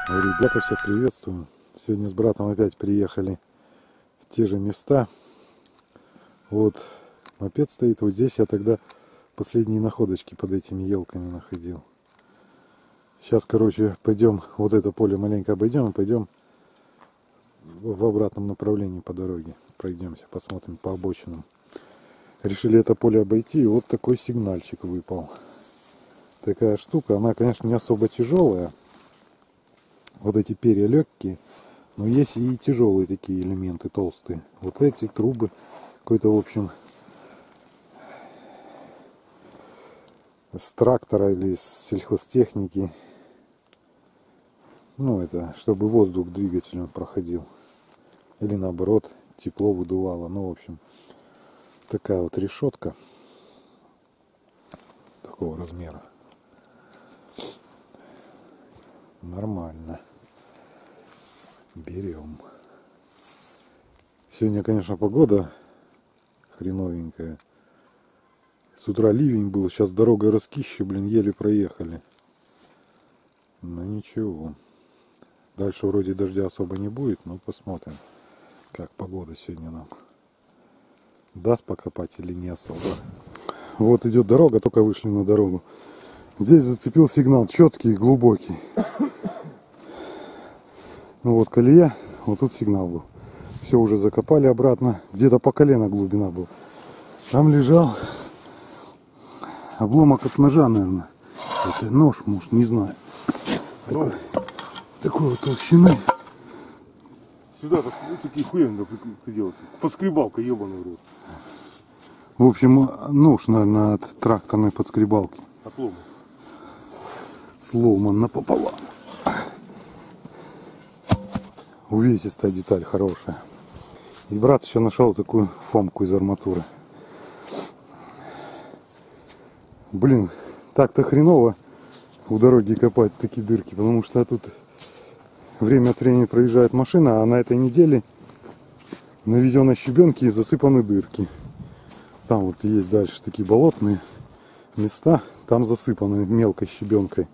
Ребята, всех приветствую. Сегодня с братом опять приехали в те же места. Вот мопед стоит. Вот здесь я тогда последние находочки под этими елками находил. Сейчас, короче, пойдем вот это поле маленько обойдем и пойдем в обратном направлении по дороге. Пройдемся, посмотрим по обочинам. Решили это поле обойти, и вот такой сигнальчик выпал. Такая штука, она, конечно, не особо тяжелая. Вот эти перья легкие, но есть и тяжелые такие элементы, толстые. Вот эти трубы, какой-то, в общем, с трактора или с сельхозтехники. Ну, это, чтобы воздух двигателем проходил. Или наоборот, тепло выдувало. Ну, в общем, такая вот решетка такого размера. Нормально. Берем. Сегодня, конечно, погода хреновенькая. С утра ливень был, сейчас дорога раскища, блин, еле проехали. Но ничего. Дальше вроде дождя особо не будет, но посмотрим, как погода сегодня нам даст покопать или не особо. Вот идет дорога, только вышли на дорогу. Здесь зацепил сигнал четкий, глубокий. Ну вот колея, вот тут сигнал был. Все уже закопали обратно. Где-то по колено глубина была. Там лежал обломок от ножа, наверное. Это нож, может, не знаю. Такой вот толщины. Сюда такие хуями делать. Подскребалка, ебаный в рот. В общем, нож, наверное, от тракторной подскребалки. Отломан. Сломан напополам. Увесистая деталь, хорошая. И брат еще нашел такую фомку из арматуры. Блин, так-то хреново у дороги копать такие дырки, потому что тут время от времени проезжает машина, а на этой неделе наведены щебенки и засыпаны дырки. Там вот есть дальше такие болотные места, там засыпаны мелкой щебенкой.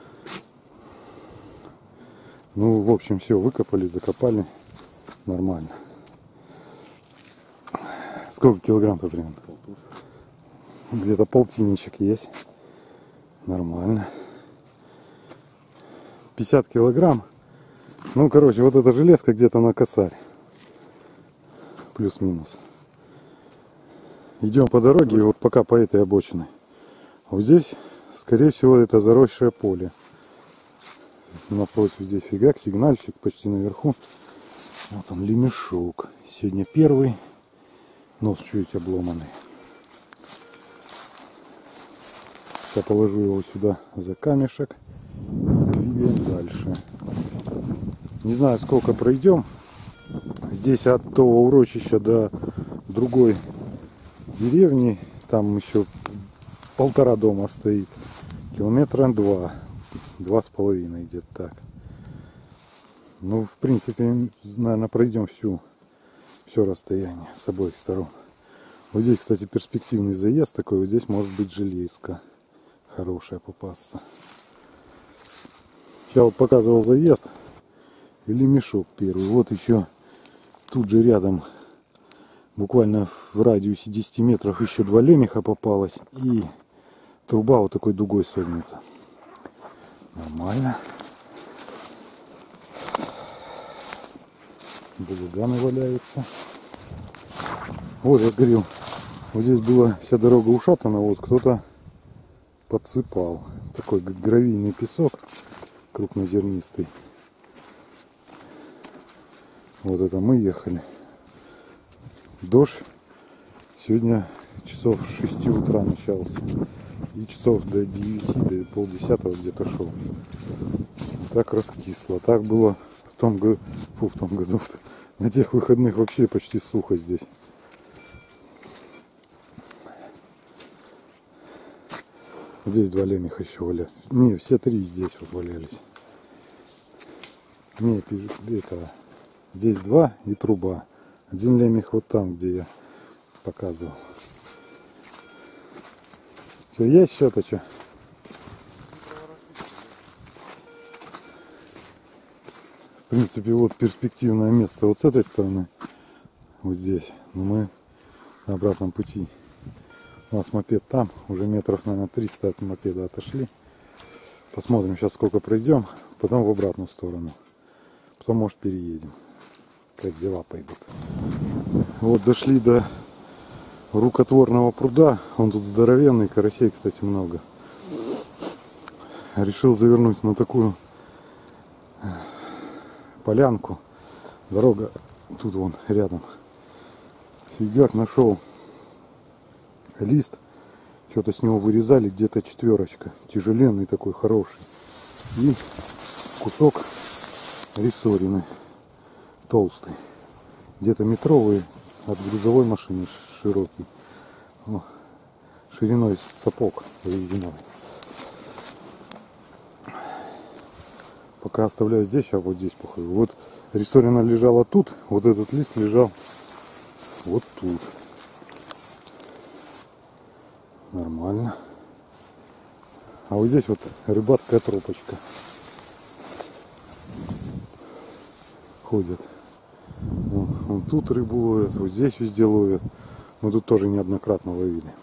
Ну, в общем, все, выкопали, закопали. Нормально. Сколько килограмм-то примерно? Где-то полтинничек есть. Нормально. 50 килограмм. Ну, короче, вот эта железка где-то на косарь. Плюс-минус. Идем по дороге, и вот пока по этой обочине. Вот здесь, скорее всего, это заросшее поле. Напротив здесь фигак, сигнальчик почти наверху. Вот он, лемешок. Сегодня первый. Нос чуть обломанный. Я положу его сюда за камешек. Двигаем дальше. Не знаю, сколько пройдем. Здесь от того урочища до другой деревни. Там еще 1,5 дома стоит. Километра 2. 2,5 где-то так. Ну, в принципе, наверное, пройдем все расстояние с обоих сторон. Вот здесь, кстати, перспективный заезд такой. Вот здесь может быть железка хорошая попасться. Сейчас вот показывал заезд. Или мешок первый. Вот еще тут же рядом, буквально в радиусе 10 метров, еще 2 лемеха попалось. И труба вот такой дугой согнута. Нормально. Булыганы валяются. Вот я говорил, вот здесь была вся дорога ушатана, вот кто-то подсыпал. Такой гравийный песок, крупнозернистый. Вот это мы ехали. Дождь сегодня часов с 6 утра начался. И часов до 9, до полдесятого где-то шел. Так раскисло. Так было в том году. На тех выходных вообще почти сухо здесь. Здесь 2 лемеха еще валялись. Не, все 3 здесь вот валялись. Не, это... Здесь 2 и труба. 1 лемех вот там, где я показывал. Все, есть что-то что? принципе, вот перспективное место вот с этой стороны. Вот здесь. Но мы на обратном пути. У нас мопед там. Уже метров, наверное, 300 от мопеда отошли. Посмотрим сейчас, сколько пройдем. Потом в обратную сторону. Потом, может, переедем. Как дела пойдут. Вот дошли до рукотворного пруда. Он тут здоровенный. Карасей, кстати, много. Решил завернуть на такую полянку. Дорога тут вон рядом. Фигак нашел лист. Что-то с него вырезали, где-то 4. Тяжеленный такой, хороший. И кусок рессорины. Толстый. Где-то метровый, от грузовой машины широкий. О, шириной сапог резиновый. Пока оставляю здесь, а вот здесь похожу. Вот рессорина лежала тут, вот этот лист лежал вот тут. Нормально. А вот здесь вот рыбацкая тропочка. Ходят. Вон тут рыбу ловят, вот здесь везде ловят. Мы тут тоже неоднократно ловили.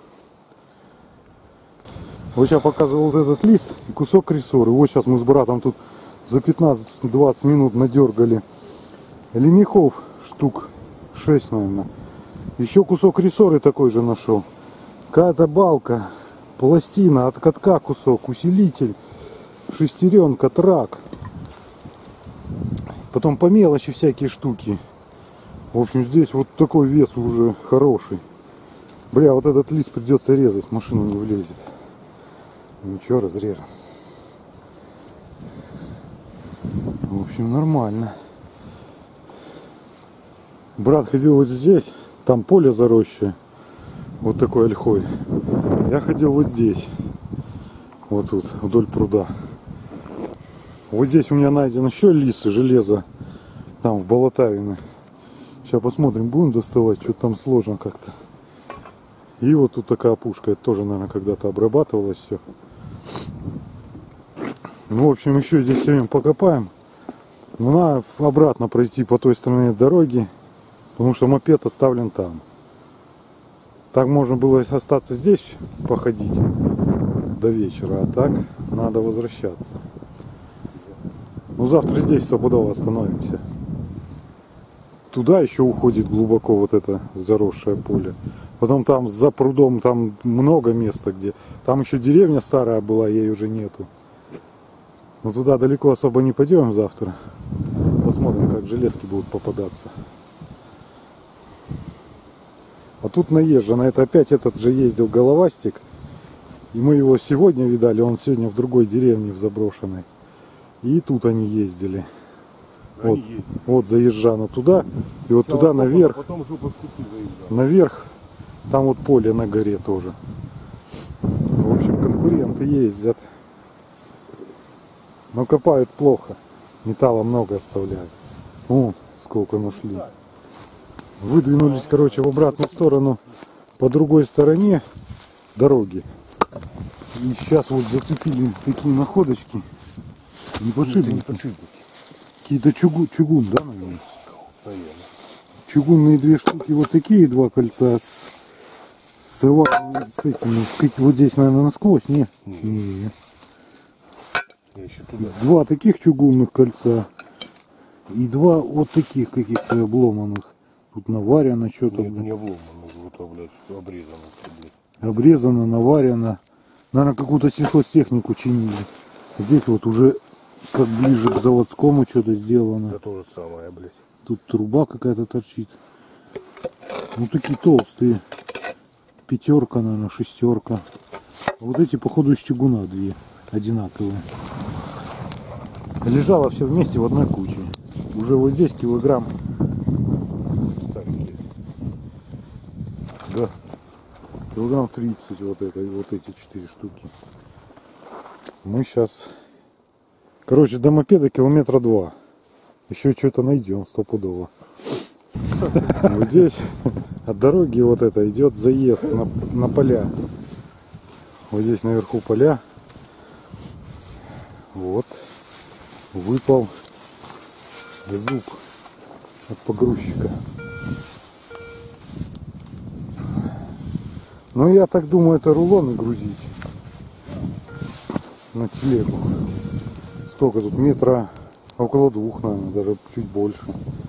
Вот я показывал вот этот лист и кусок рессоры. Вот сейчас мы с братом тут за 15-20 минут надергали лемехов штук 6, наверное. Еще кусок рессоры такой же нашел. Какая-то балка, пластина, от катка кусок, усилитель, шестеренка, трак. Потом по мелочи всякие штуки. В общем, здесь вот такой вес уже хороший. Бля, вот этот лист придется резать, машина не влезет. Ничего, разрежем. В общем, нормально. Брат ходил вот здесь, там поле заросшее. Вот такой ольхой. Я ходил вот здесь. Вот тут, вдоль пруда. Вот здесь у меня найден еще лис и железо. Там в Болотавино. Сейчас посмотрим, будем доставать. Что-то там сложно как-то. И вот тут такая опушка. Это тоже, наверное, когда-то обрабатывалось все. Ну, в общем, еще здесь все время покопаем. Но надо обратно пройти по той стороне дороги. Потому что мопед оставлен там. Так можно было остаться здесь, походить до вечера. А так надо возвращаться. Ну, завтра здесь стопудово остановимся. Туда еще уходит глубоко вот это заросшее поле. Потом там за прудом там много места, где... Там еще деревня старая была, ей уже нету. Но туда далеко особо не пойдем завтра. Посмотрим, как железки будут попадаться. А тут наезжено. Это опять этот же ездил головастик. И мы его сегодня видали. Он сегодня в другой деревне, в заброшенной. И тут они ездили. Вот, вот заезжано туда. И вот туда наверх. Потом уже по скупу заезжал. Наверх. Там вот поле на горе тоже. В общем, конкуренты ездят. Но копают плохо. Металла много оставляют. О, сколько нашли. Выдвинулись, короче, в обратную сторону по другой стороне дороги. И сейчас вот зацепили такие находочки. Не подшипники. Какие-то чугун, да, наверное? Чугунные 2 штуки, вот такие 2 кольца с этими, вот здесь, наверное, насквозь, не? Не. 2 таких чугунных кольца и 2 вот таких каких-то обломанных. Тут наварено что-то. Нет, не обломано, вот, блядь, обрезано. Блядь. Обрезано, наварено. Наверное, какую-то сельхозтехнику чинили. Здесь вот уже как ближе к заводскому что-то сделано. Это то же самое, блядь. Тут труба какая-то торчит. Ну такие толстые. 5, наверное, 6. Вот эти, походу, из чугуна 2 одинаковые. Лежало все вместе в одной куче. Уже вот здесь килограмм. Да. Килограмм 30 вот это, и вот эти 4 штуки. Мы сейчас... Короче, до мопеда километра 2. Еще что-то найдем стопудово. Вот здесь от дороги вот это идет заезд на поля. Вот здесь наверху поля. Вот. Выпал звук от погрузчика. Ну, я так думаю, это рулоны грузить на телегу. Сколько тут? Метра около 2, наверное, даже чуть больше.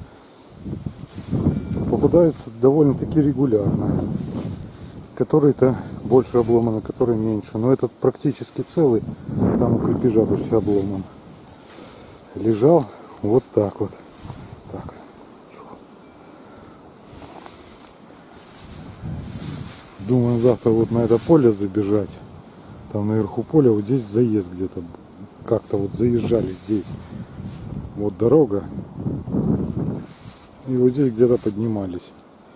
Попадаются довольно-таки регулярно. Которые-то больше обломаны, которые меньше. Но этот практически целый. Там у крепежа почти обломан. Лежал вот так вот. Так. Думаю, завтра вот на это поле забежать. Там наверху поля, вот здесь заезд где-то. Как-то вот заезжали здесь. Вот дорога. И вот здесь где-то поднимались.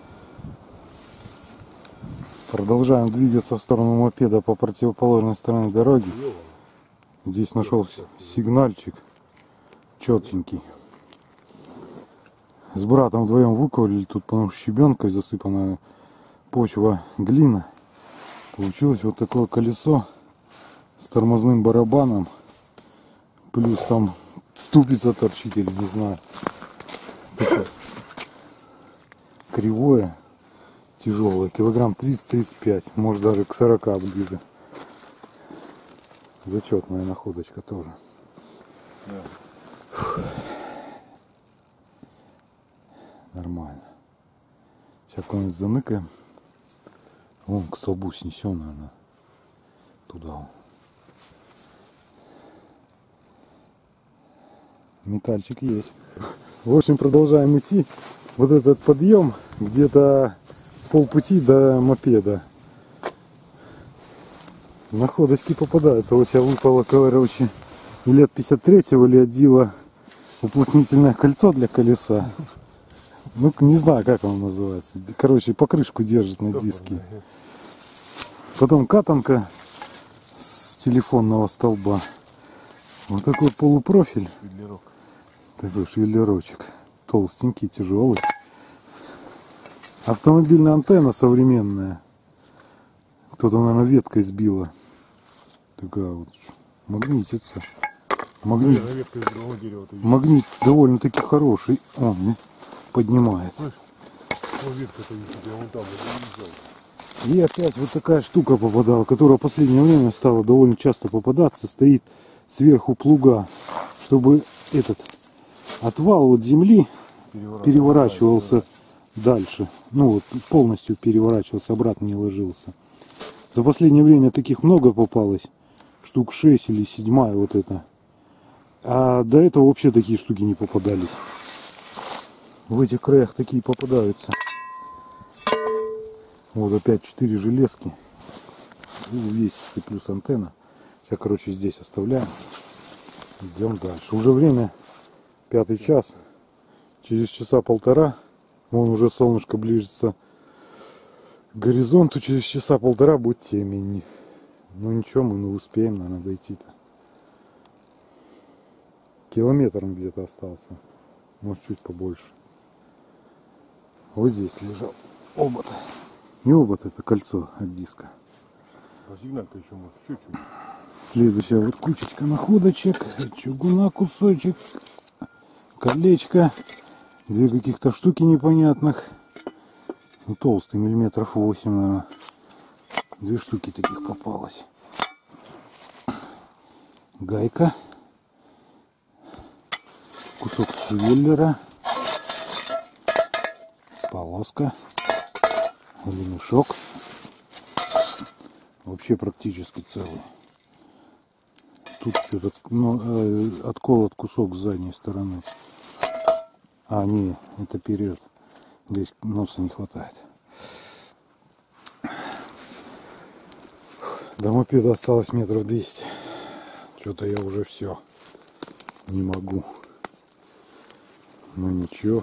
Продолжаем двигаться в сторону мопеда по противоположной стороне дороги. Здесь нашел сигнальчик четенький. С братом вдвоем выковырили тут, потому что щебенкой засыпанная почва, глина. Получилось вот такое колесо с тормозным барабаном. Плюс там ступица торчит или не знаю. Такое кривое, тяжелое. Килограмм 30-35, может даже к 40 ближе. Зачетная находочка тоже. Нормально. Сейчас куда-нибудь заныкаем. Вон к столбу снесенная она. Туда. Метальчик есть. В общем, продолжаем идти. Вот этот подъем где-то полпути до мопеда. Находочки попадаются. Вот сейчас выпало, короче, или от 53-го, или от Дила уплотнительное кольцо для колеса. Ну, не знаю, как оно называется. Короче, покрышку держит на диске. Потом катанка с телефонного столба. Вот такой полупрофиль. Швеллерок. Такой швеллерочек. Толстенький, тяжелый. Автомобильная антенна современная. Кто-то, наверное, веткой сбила. Такая вот. Магнитится. Магнит, Ветка из другого дерева. магнит довольно-таки хороший. Он поднимает. Слышь, вот ветка-то висит, я вон там вот взял. И опять вот такая штука попадала, которая в последнее время стала довольно часто попадаться. Стоит сверху плуга, чтобы этот отвал от земли переворачивался дальше. Ну вот полностью переворачивался, обратно не ложился. За последнее время таких много попалось. Штук 6 или 7 вот это. А до этого вообще такие штуки не попадались. В этих краях такие попадаются. Вот опять 4 железки. Увесистый плюс антенна. Сейчас, короче, здесь оставляем. Идем дальше. Уже время 5 час. Через часа полтора. Вон уже солнышко ближется к горизонту. Через часа полтора будет темень. Ну ничего, мы успеем, наверное, дойти-то. Километр он где-то остался. Может, чуть побольше. Вот здесь лежал обод. Не обод, это кольцо от диска. А сигналька еще может чуть-чуть. Следующая вот кучечка находочек. Чугуна кусочек. Колечко. 2 каких-то штуки непонятных. Ну, толстый, миллиметров 8, наверное. 2 штуки таких попалось. Гайка. Кусок швеллера. Полоска. Ремешок. Вообще практически целый. Тут что-то, ну, отколот кусок с задней стороны. А, не, это вперед. Здесь носа не хватает. До мопеда осталось метров 200. Что-то я уже все не могу. Ну ничего.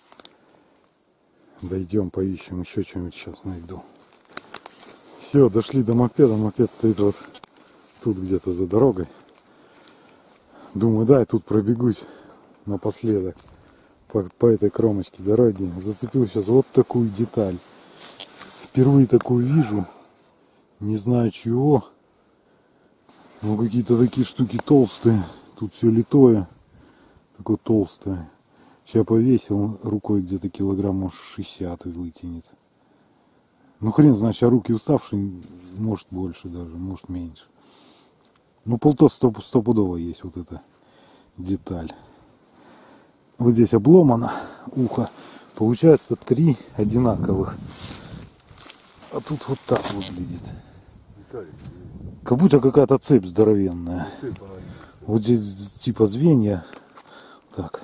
Дойдем, поищем, еще что-нибудь сейчас найду. Все, дошли до мопеда. Мопед стоит вот тут где-то за дорогой. Думаю, да, я тут пробегусь напоследок по этой кромочке дороги. Зацепил сейчас вот такую деталь. Впервые такую вижу. Не знаю чего. Но какие-то такие штуки толстые. Тут все литое. Такое толстое. Сейчас повесил рукой где-то килограмм, может, 60 вытянет. Ну хрен знает, сейчас руки уставшие, может больше даже, может меньше. Ну полтос стопудово есть вот эта деталь. Вот здесь обломано ухо. Получается 3 одинаковых. А тут вот так выглядит. Как будто какая-то цепь здоровенная. Вот здесь типа звенья. Так.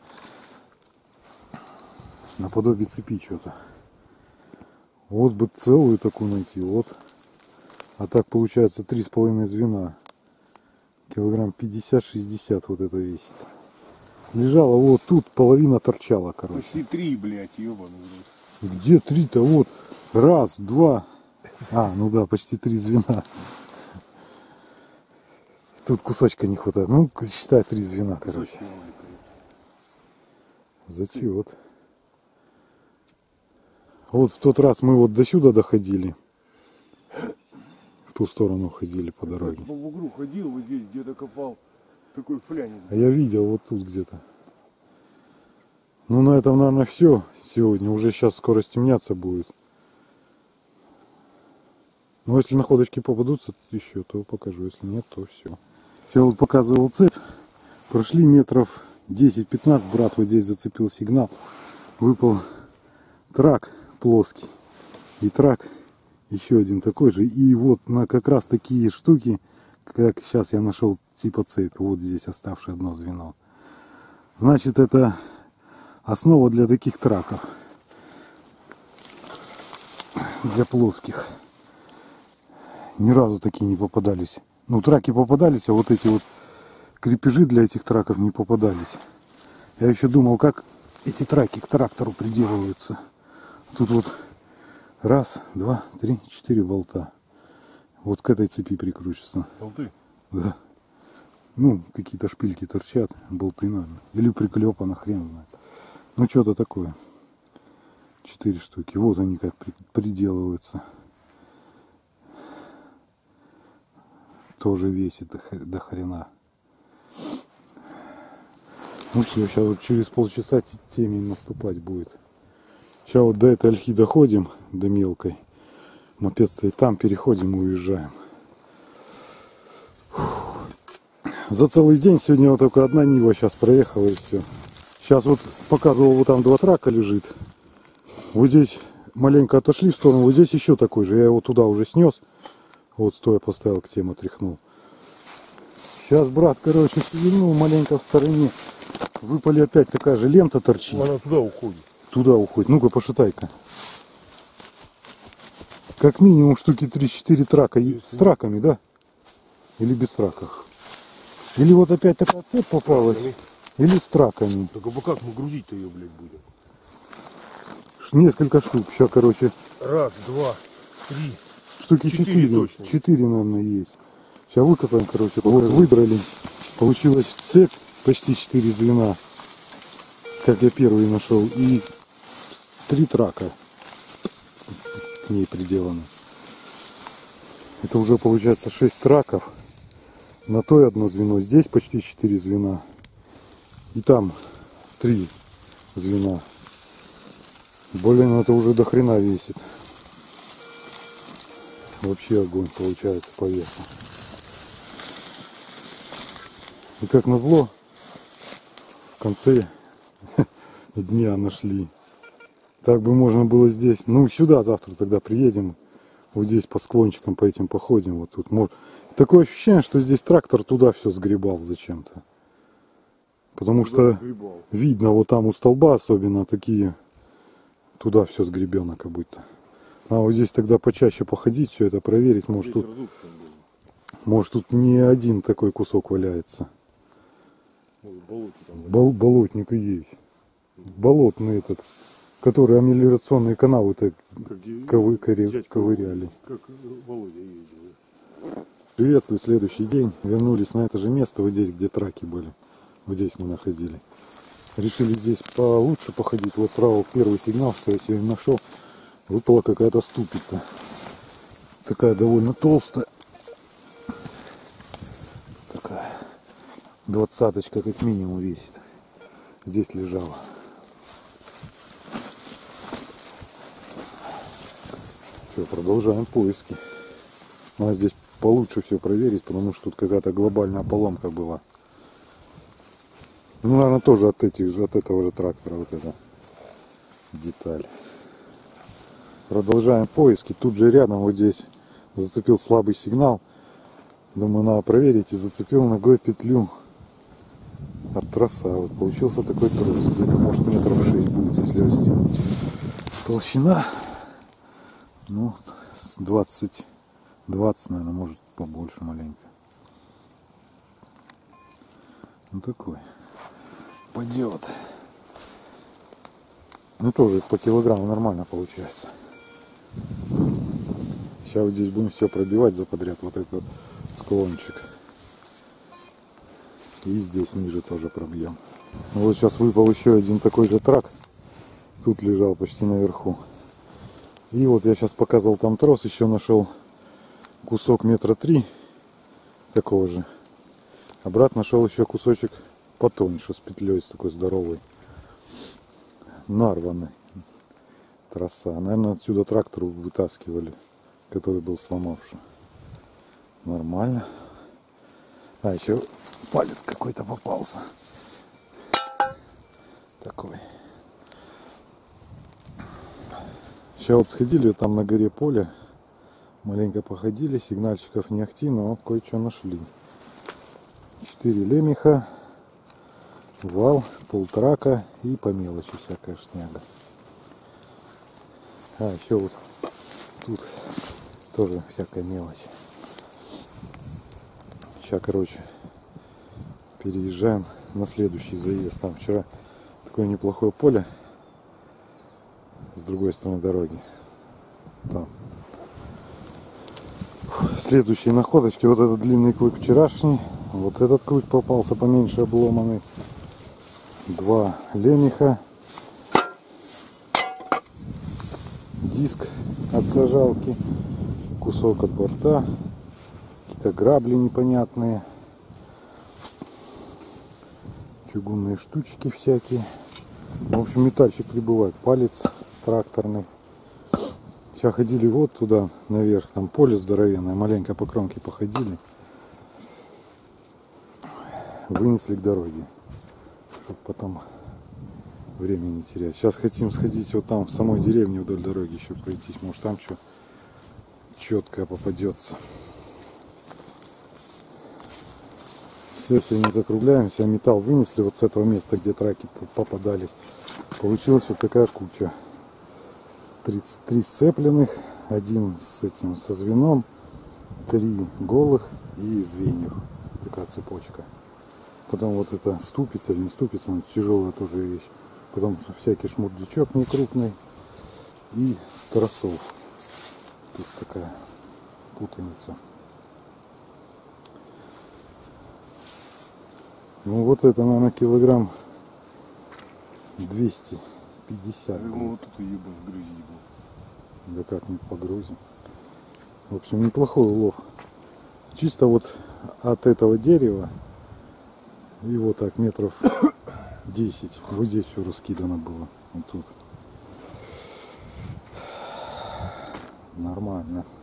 Наподобие цепи что-то. Вот бы целую такую найти. Вот. А так получается 3,5 звена. Килограмм 50-60 вот это весит. Лежала вот тут, половина торчала, короче. Почти 3, блядь, ебаный. Где 3-то? Вот. Раз, два. А, ну да, почти 3 звена. Тут кусочка не хватает. Ну, считай 3 звена, короче. Зачет. Вот в тот раз мы вот до сюда доходили. В ту сторону ходили по дороге. По бугру ходил, вот здесь где-то копал. Такой флянец. А я видел вот тут где-то. Ну на этом, наверное, все сегодня. Уже сейчас скоро стемняться будет. Но если находочки попадутся еще, то покажу. Если нет, то все. Я вот показывал цепь. Прошли метров 10-15. Брат вот здесь зацепил сигнал. Выпал трак плоский. И трак еще один такой же. И вот на как раз такие штуки, как сейчас я нашел типа цепь. Вот здесь оставшее одно звено. Значит, это основа для таких траков. Для плоских. Ни разу такие не попадались. Ну, траки попадались, а вот эти вот крепежи для этих траков не попадались. Я еще думал, как эти траки к трактору приделываются. Тут вот раз, два, три, 4 болта. Вот к этой цепи прикручиваются. Болты? Да. Ну, какие-то шпильки торчат, болты, наверное. Или приклепано, хрен знает. Ну, что-то такое. 4 штуки. Вот они как приделываются. Тоже весит до хрена. Ну все, сейчас вот через полчаса темень наступать будет. Сейчас вот до этой ольхи доходим, до мелкой. Мопед стоит там, переходим и уезжаем. Фух. За целый день сегодня вот только одна Нива сейчас проехала и все. Сейчас вот показывал, вот там 2 трака лежит. Вот здесь маленько отошли в сторону, вот здесь еще такой же. Я его туда уже снес. Вот стоя поставил, к тему отряхнул. Сейчас брат, короче, свернул маленько в стороне. Выпали опять такая же лента торчит. Она туда уходит. Туда уходит. Ну-ка, пошатай-ка. Как минимум штуки 3-4 трака. С траками, да? Или без траков. Или вот опять такая цепь попалась. Или с траками. Только бы как мы грузить-то ее, блядь, будем? Несколько штук. Сейчас, короче. Раз, два, 3. Штуки 4. 4, наверное, есть. Сейчас выкопаем, короче. Вот выдрали. Получилась цепь. Почти 4 звена. Как я первый нашел. И 3 трака к ней приделаны. Это уже получается 6 траков. На той одно звено. Здесь почти 4 звена. И там 3 звена. Блин, это уже до хрена весит. Вообще огонь получается по весу. И как назло, в конце дня нашли. Так бы можно было здесь. Ну, сюда завтра тогда приедем. Вот здесь по склончикам по этим походим. Вот тут может. Такое ощущение, что здесь трактор туда все сгребал зачем-то. Потому что видно вот там у столба особенно такие. Туда все сгребено как будто. А вот здесь тогда почаще походить, все это проверить. Может тут не один такой кусок валяется. Болотник и есть. Болотный этот, который амелиорационные канавы-то ковыряли. Как Володя ездил. Приветствую, следующий день. Вернулись на это же место, вот здесь, где траки были. Вот здесь мы находили. Решили здесь получше походить. Вот сразу первый сигнал, что я сегодня нашел. Выпала какая-то ступица. Такая довольно толстая. Такая 20-очка как минимум весит. Здесь лежала. Все, продолжаем поиски. Надо здесь получше все проверить, потому что тут какая-то глобальная поломка была. Ну, наверное, тоже от этого же трактора вот эта деталь. Продолжаем поиски. Тут же рядом вот здесь зацепил слабый сигнал. Думаю, надо проверить, и зацепил ногой петлю от троса. Вот получился такой трос. Где-то может метров 6 будет, если растянуть. Толщина, ну, 20, наверное, может побольше маленько. Ну такой. Пойдет. Ну тоже по килограмму нормально получается. Сейчас вот здесь будем все пробивать за подряд, вот этот склончик. И здесь ниже тоже пробьем. Ну вот сейчас выпал еще один такой же трак. Тут лежал почти наверху. И вот я сейчас показывал там трос, еще нашел кусок 3 метра такого же. Обратно нашел еще кусочек потоньше, с петлей, с такой здоровой. Нарванный троса. Наверное, отсюда трактор вытаскивали, который был сломавший. Нормально. А, еще палец какой-то попался. Такой. Сейчас вот сходили там на горе поле. Маленько походили. Сигнальщиков не ахти, но кое-что нашли. 4 лемеха. Вал, полтрака и по мелочи всякая шняга. А, еще вот тут тоже всякая мелочь. Сейчас, короче, переезжаем на следующий заезд. Там вчера такое неплохое поле с другой стороны дороги. Там. Следующие находочки. Вот этот длинный клык вчерашний. Вот этот клык попался поменьше, обломанный. 2 лемеха. Диск от зажалки. Кусок от борта. Какие-то грабли непонятные. Чугунные штучки всякие. В общем, метальчик прибывает. Палец тракторный. Сейчас ходили вот туда наверх. Там поле здоровенное. Маленько по кромке походили. Вынесли к дороге. Чтобы потом время не терять. Сейчас хотим сходить вот там в самой деревне вдоль дороги еще пройтись. Может там что четко попадется. Все, сегодня закругляемся. Металл вынесли вот с этого места, где траки попадались. Получилась вот такая куча. 33 сцепленных, 1 с этим, со звеном, 3 голых и звеньев. Такая цепочка. Потом вот это ступица или не ступица, но тяжелая тоже вещь. Потом всякий шмурдячок некрупный и тросов. Тут такая путаница. Ну вот это, наверное, килограмм 250. Я думал, вот тут и ебан грузить был. Да как не погрузим. В общем, неплохой улов. Чисто вот от этого дерева и вот так метров 10. Вот здесь все раскидано было. Вот тут. Нормально.